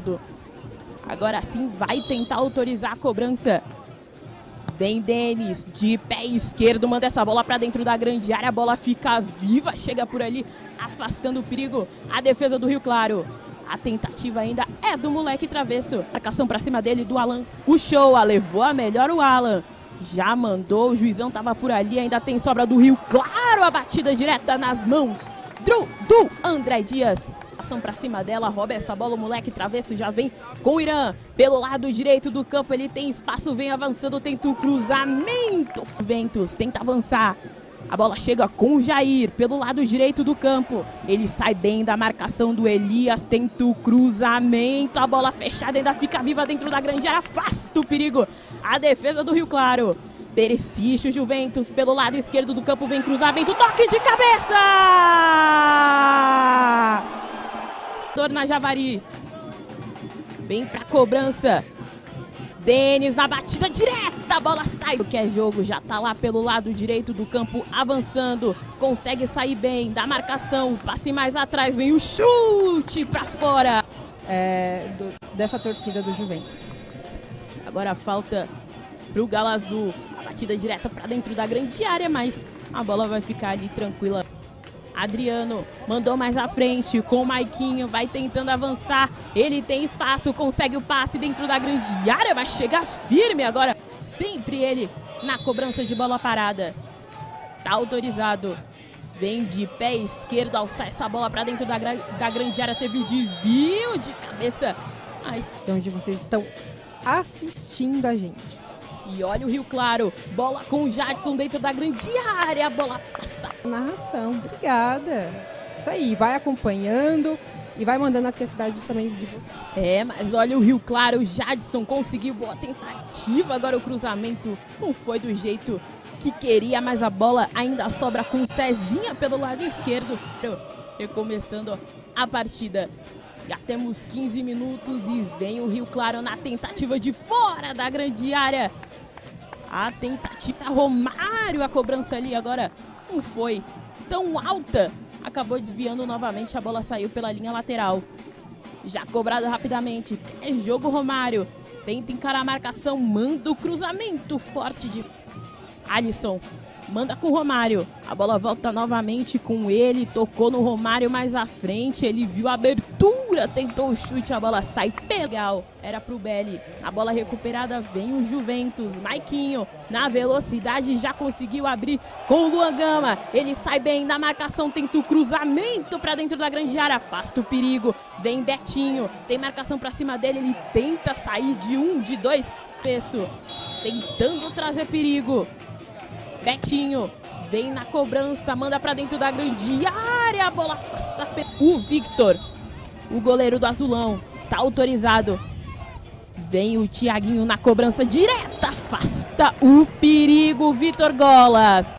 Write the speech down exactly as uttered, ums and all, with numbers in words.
Agora sim vai tentar autorizar a cobrança. Vem Denis, de pé esquerdo, manda essa bola para dentro da grande área. A bola fica viva, chega por ali, afastando o perigo. A defesa do Rio Claro. A tentativa ainda é do moleque travesso. Marcação para cima dele, do Alan. O show, levou a melhor o Alan. Já mandou, o juizão tava por ali, ainda tem sobra do Rio Claro. A batida direta nas mãos do, do André Dias. Ação pra cima dela, rouba essa bola, o moleque travesso já vem com o Irã. Pelo lado direito do campo, ele tem espaço, vem avançando, tenta o cruzamento. Ventos tenta avançar. A bola chega com o Jair, pelo lado direito do campo. Ele sai bem da marcação do Elias, tenta o cruzamento. A bola fechada ainda fica viva dentro da grande área, afasta o perigo. A defesa do Rio Claro. Persiste o Juventus, pelo lado esquerdo do campo, vem cruzamento, toque de cabeça! Na Javari. Vem pra cobrança. Denis na batida direta, a bola sai. O que é jogo, já tá lá pelo lado direito do campo, avançando. Consegue sair bem da marcação, passe mais atrás, vem o chute pra fora. É, do, dessa torcida do Juventus. Agora a falta pro Galo Azul. A batida direta pra dentro da grande área, mas a bola vai ficar ali tranquila. Adriano mandou mais à frente com o Maiquinho, vai tentando avançar, ele tem espaço, consegue o passe dentro da grande área, vai chegar firme agora, sempre ele na cobrança de bola parada. Tá autorizado, vem de pé esquerdo, alçar essa bola para dentro da, da grande área, teve o desvio de cabeça. Mas... onde vocês estão assistindo a gente. E olha o Rio Claro, bola com o Jadson dentro da grande área, a bola passa. Narração, obrigada. Isso aí, vai acompanhando e vai mandando aqui a cidade também de você. É, mas olha o Rio Claro, o Jadson conseguiu boa tentativa, agora o cruzamento não foi do jeito que queria, mas a bola ainda sobra com o Cezinha pelo lado esquerdo. Recomeçando a partida. Já temos quinze minutos e vem o Rio Claro na tentativa de fora da grande área. A tentativa, Romário, a cobrança ali agora não foi tão alta. Acabou desviando novamente, a bola saiu pela linha lateral. Já cobrado rapidamente, é jogo Romário. Tenta encarar a marcação, manda o cruzamento forte de Alisson. Manda com o Romário, a bola volta novamente com ele, tocou no Romário mais à frente, ele viu a abertura, tentou o chute, a bola sai legal, era pro Belli, a bola recuperada, vem o Juventus, Maiquinho, na velocidade já conseguiu abrir com o Luan Gama, ele sai bem na marcação, tenta o cruzamento pra dentro da grande área, afasta o perigo, vem Betinho, tem marcação pra cima dele, ele tenta sair de um, de dois, Peço, tentando trazer perigo. Betinho vem na cobrança, manda pra dentro da grande área, a bola passa o Victor, o goleiro do Azulão, tá autorizado. Vem o Thiaguinho na cobrança direta, afasta o perigo, Vitor Golas.